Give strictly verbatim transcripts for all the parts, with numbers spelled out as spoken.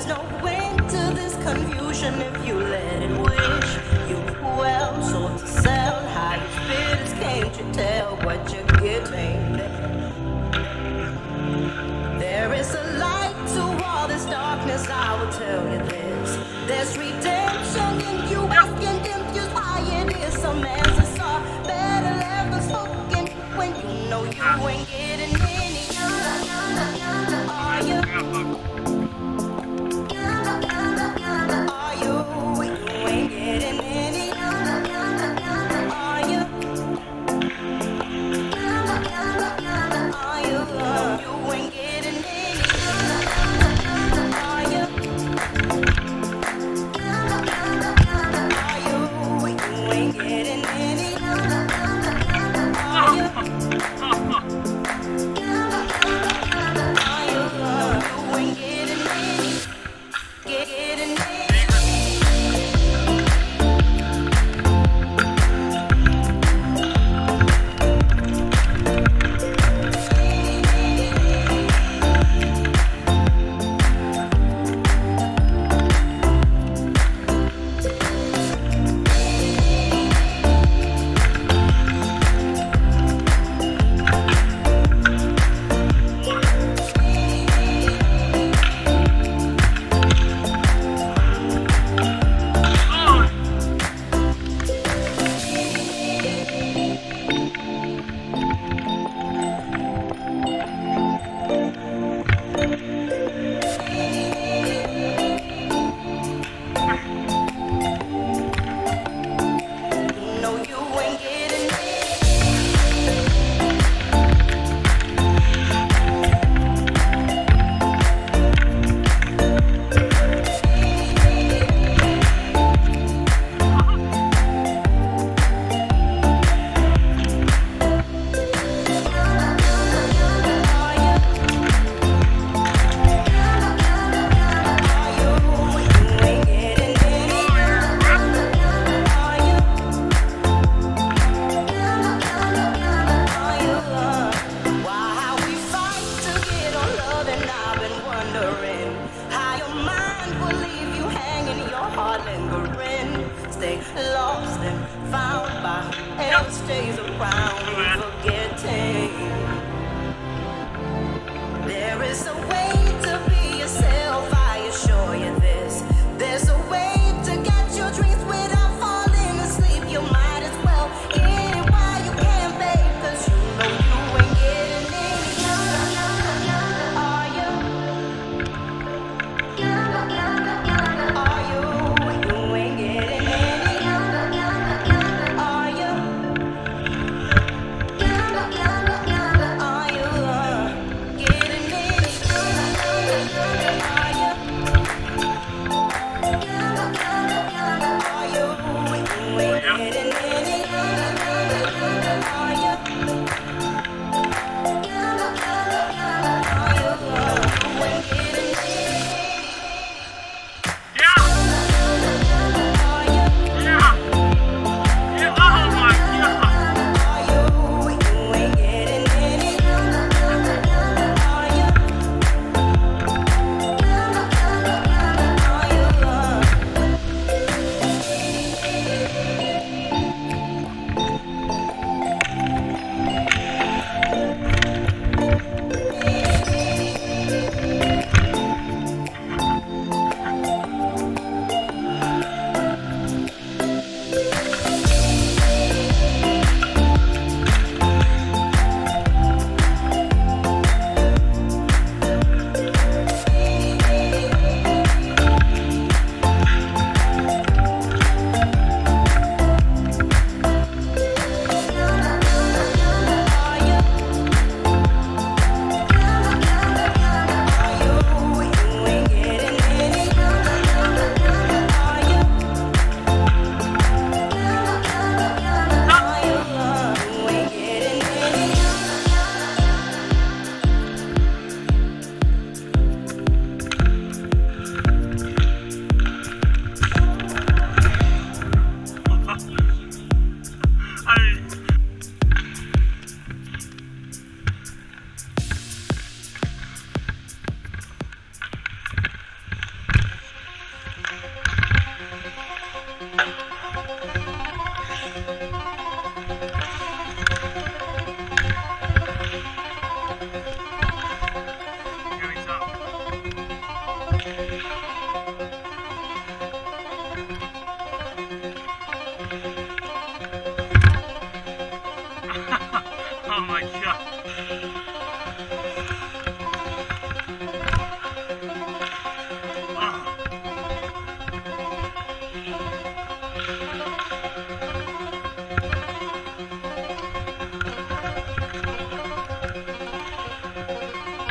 no end to this confusion if you let it wish you well. Sold to sell, highest bidders, can't you tell what you're getting? There is a light to all this darkness, I will tell you this. There's redemption in you, asking confused why it is some answers are better left unspoken when you know you ain't getting any. Are you? Are you? You ain't getting any. Are you? Are you? You ain't getting any. Are you? Are you? You ain't getting any. Are you? Stays around forgetting. There is a way to be yourself, I assure you this. There's a way to get your dreams without falling asleep. You might as well get it while you can, babe, cause you know you ain't getting any. Are you? Are you? You ain't getting any. Are you?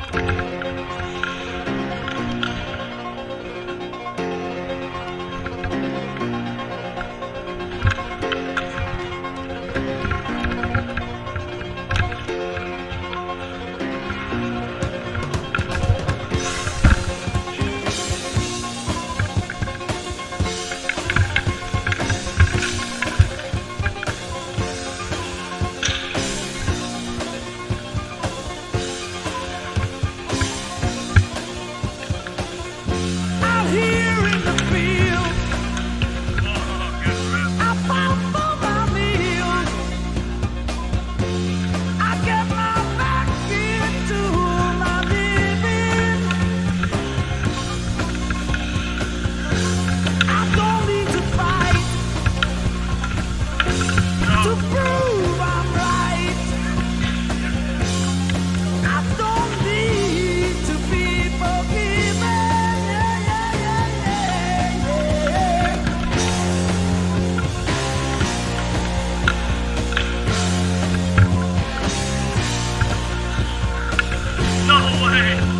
No way!